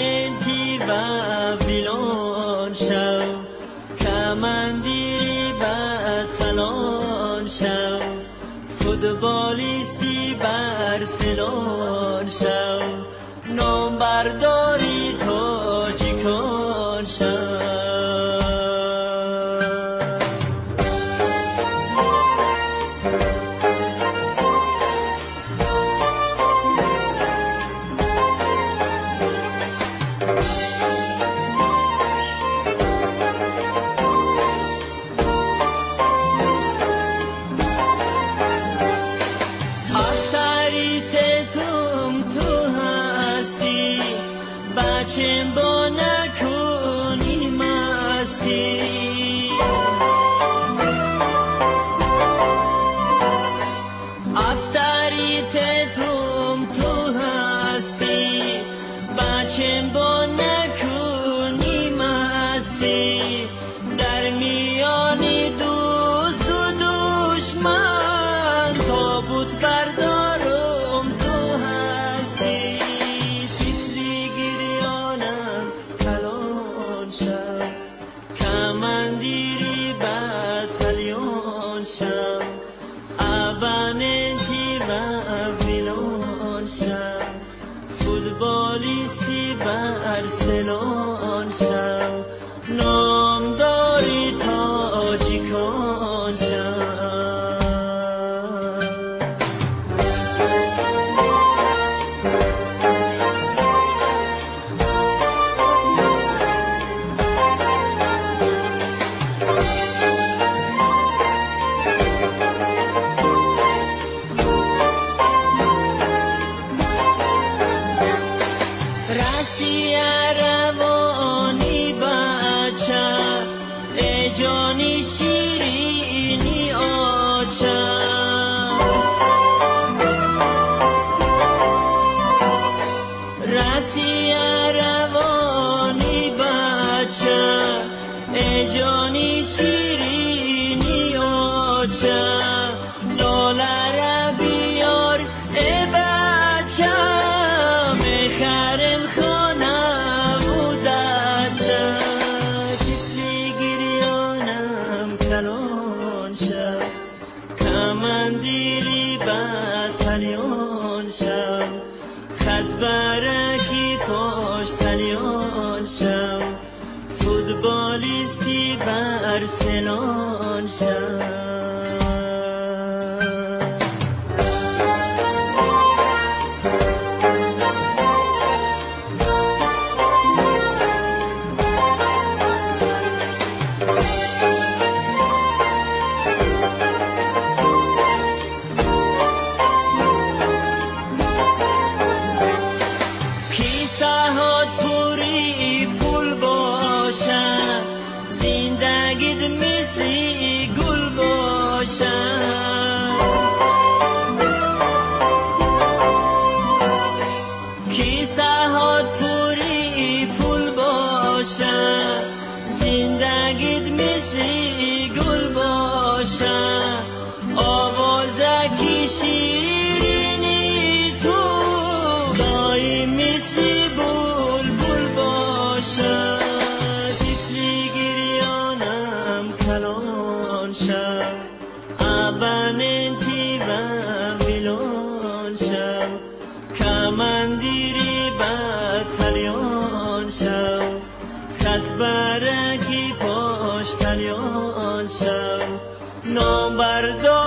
تی و ویلان شو، کمندیری بطلان شو، فوتبالیستی برسلون شو، نام برداری تاجیکان شو. بچه با نکنی مستی، افتریت تو هستی، بچه با نکنی مستی، در میانی دوست و دشمن تابوت بردارم تو هستی. کمندیری بطلیان شم، ابنتی و ویلان شم، فوتبالیستی برسلون شم، نامداری تاجیکان شم. رسی روانی بچه ای جانی شیرینی آچه، رسی روانی بچه ای جانی شیرینی آچه، دلار بیار ای بچه میخرم خانه بودچه، تفلی گریانم کلان شم، کمندیری بطلیان شم، خط برکی پشتلیان شم، فوتبالیستی برسلون شم. زندگیت مثل گل باشد، کیسه هات پوری پول باشد، زندگیت مثل گل باشد، آوازکی شیرینی تو دایی مثل بلبل باشد. کلان شم، ابنتی و ویلان شم، کمندیری بطلیان شم، خط برکی پشتلیان شم، نام بردار